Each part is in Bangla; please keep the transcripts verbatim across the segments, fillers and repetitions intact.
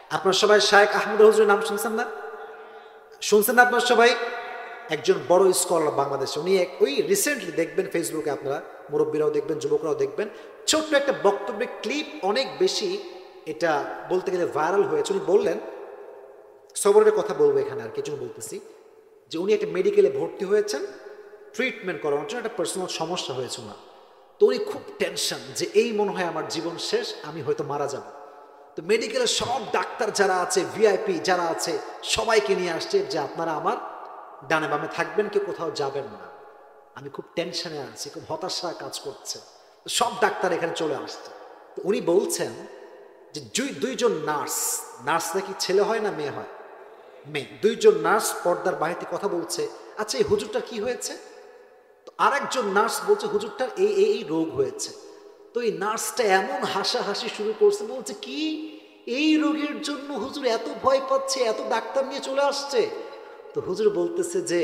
আপনার সবাই শায়েখ আহমদ হুজুরের নাম শুনছেন না? শুনছেন না আপনার সবাই? একজন বড় স্কলার বাংলাদেশে। উনি এক ওই রিসেন্টলি দেখবেন ফেসবুকে, আপনারা মুরব্বীরাও দেখবেন, যুবকরাও দেখবেন, ছোট্ট একটা বক্তব্যের ক্লিপ অনেক বেশি এটা বলতে গেলে ভাইরাল হয়েছে। উনি বললেন, সবরের কথা বলবো এখানে আর কিছু বলতেছি, যে উনি একটা মেডিকেলে ভর্তি হয়েছেন ট্রিটমেন্ট করানোর জন্য, একটা পার্সোনাল সমস্যা হয়েছে না। তো উনি খুব টেনশন যে এই মনে হয় আমার জীবন শেষ, আমি হয়তো মারা যাব। তো মেডিকেলের সব ডাক্তার যারা আছে, ভিআইপি যারা আছে, সবাইকে নিয়ে আসছে যে আপনারা আমার ডানে বামে থাকবেন, কেউ কোথাও যাবেন না, আমি খুব টেনশনে আছি, খুব হতাশা কাজ করছে। সব ডাক্তার এখানে চলে আসছে। তো উনি বলছেন যে দুই দুইজন নার্স, নার্স নাকি ছেলে হয় না মেয়ে হয়? মেয়ে। দুইজন নার্স পর্দার বাহিরে কথা বলছে, আচ্ছা এই হুজুরটা কি হয়েছে? তো আরেকজন নার্স বলছে হুজুরটার এই এই এই রোগ হয়েছে। তো এই নার্সটা এমন হাসাহাসি শুরু করছে, বলছে কি এই রোগের জন্য হুজুর এত ভয় পাচ্ছে, এত ডাক্তার নিয়ে চলে আসছে? তো হুজুর বলতেছে যে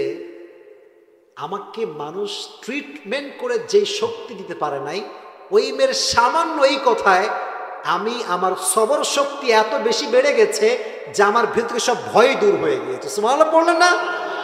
আমাকে মানুষ ট্রিটমেন্ট করে যেই শক্তি দিতে পারে নাই, ওই মেয়ের সামান্য এই কথায় আমি আমার সবর শক্তি এত বেশি বেড়ে গেছে যে আমার ভিতরে সব ভয় দূর হয়ে গিয়েছে। সুবহানাল্লাহ পড়লেন না?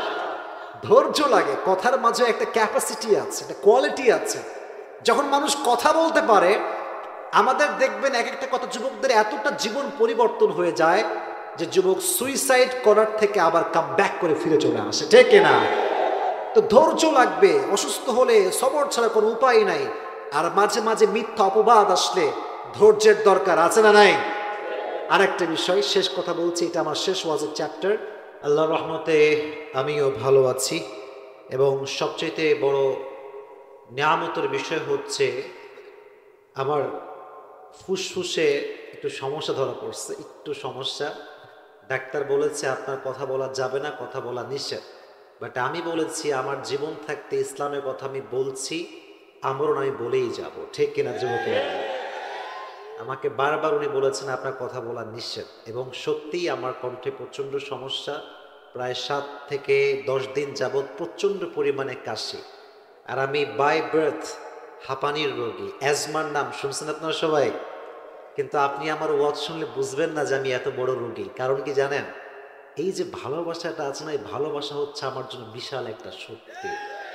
ধৈর্য লাগে, কথার মাঝে একটা ক্যাপাসিটি আছে, একটা কোয়ালিটি আছে। যখন মানুষ কথা বলতে পারে, আমাদের দেখবেন এক একটা কথা যুবকদের এতটা জীবন পরিবর্তন হয়ে যায় যে যুবক সুইসাইড করার থেকে আবার কাম ব্যাক করে ফিরে চলে আসে, ঠিক না? তো ধৈর্য লাগবে, অসুস্থ হলে সবর ছাড়া কোনো উপায় নাই। আর মাঝে মাঝে মিথ্যা অপবাদ আসলে ধৈর্যের দরকার আছে না নাই? আরেকটা বিষয়, শেষ কথা বলছি, এটা আমার শেষ ওয়াজের চ্যাপ্টার। আল্লাহর রহমতে আমিও ভালো আছি, এবং সবচেয়ে বড় নিয়ামতের বিষয় হচ্ছে আমার ফুসফুসে একটু সমস্যা ধরা পড়ছে, একটু সমস্যা। ডাক্তার বলেছে আপনার কথা বলা যাবে না, কথা বলা নিষেধ। বাট আমি বলেছি আমার জীবন থাকতে ইসলামের কথা আমি বলছি, আমরণ আমি বলেই যাব, ঠিক কিনা যুবকেরা? আমাকে বারবার উনি বলেছেন আপনার কথা বলা নিষেধ, এবং সত্যিই আমার কণ্ঠে প্রচণ্ড সমস্যা। প্রায় সাত থেকে দশ দিন যাবৎ প্রচণ্ড পরিমাণে কাশি, আর আমি বাই বার্থ হাঁপানির রোগী। অ্যাজমার নাম শুনছেন আপনারা সবাই, কিন্তু আপনি আমার ওয়াজ শুনলে বুঝবেন না যে আমি এত বড় রোগী। কারণ কি জানেন? এই যে ভালোবাসাটা আছে না, এই ভালোবাসা হচ্ছে আমার জন্য বিশাল একটা শক্তি।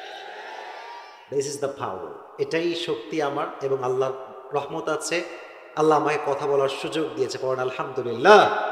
দিস ইজ দ্য পাওয়ার, এটাই শক্তি আমার, এবং আল্লাহর রহমত আছে, আল্লাহ আমাকে কথা বলার সুযোগ দিয়েছে। পড়েন আলহামদুলিল্লাহ।